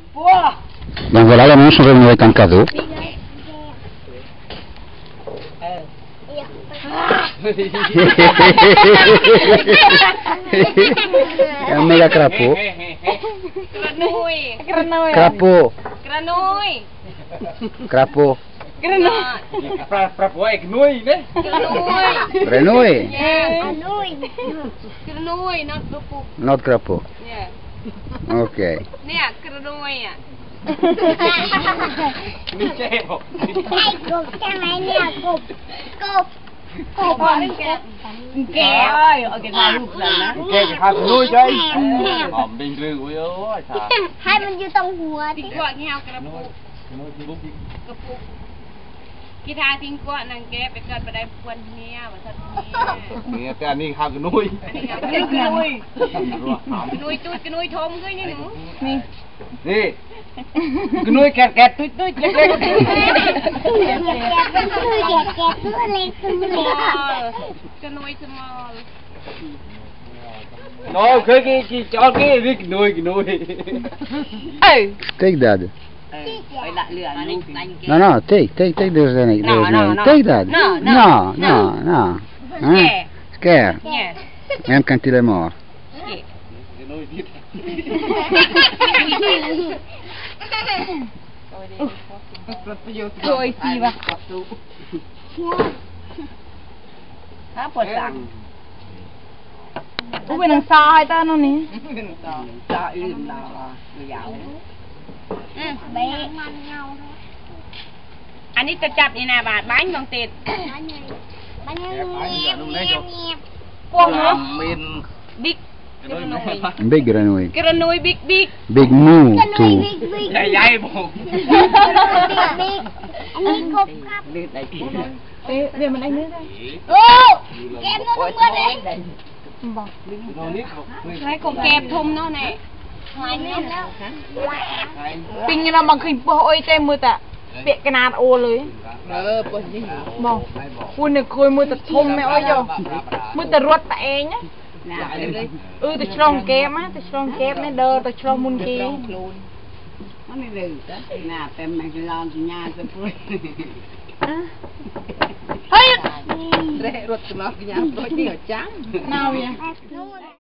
Dan voilà l'annonce, on va venir avec un cadeau. Un méga crapaud. Crapaud. Crapaud. Grenouille, Not crapaud. Ok. กีทาทิ้งก้อนนางแกไปเกิดไปได้ควนเนี้ยว่าสัตว์นี่แต่อันนี้ข้าวกระนุยกระนุยตุ้ยกระนุยทมด้วยนี่หนูนี่กระนุยแกะตุ้ยเล็กๆกระนุยสมอลน้องเคยกี่จอดกี่นี่กระนุย Take that. ไปละเรือนี่ No, take. There's no. Take that. No. Scare. Même quand il est mort. โดยสิวะถ้าปวดสั่งอุ้ยนางซายตาโน่นนี่ซาอื่นเรายาวอันนี้จะจับนี่นะบาทบ้านบางติดพวกเนาะบิ๊ก Big grenouille. กระนุยบิ๊ก Big moo too. ใหญ่ๆผมอันนี้ครบครับเดี๋ยวมันไอ้เนื้อได้โอ้แกมน้องเมื่อเลยบอกใช้ของแกมทมเนาะเนี่ยปิงเราบางคืนปอยเต็มมือแต่เปียกกระนาดโอเลยปอยนี่บอกคุณเนี่ยเคยมือแต่ทมไม่อ้อยอยู่มือแต่รวดแต่เองเนี่ยแต่ชลองแกมแต่ชลองแกมเนี่ยเดินแต่ชลองมุนกีมันไม่ดื้อหน้าเต็มมันจะลองกินยาจะพูดเฮ้ยรถจะลองกินยาตัวเดียวจังน่าเวีย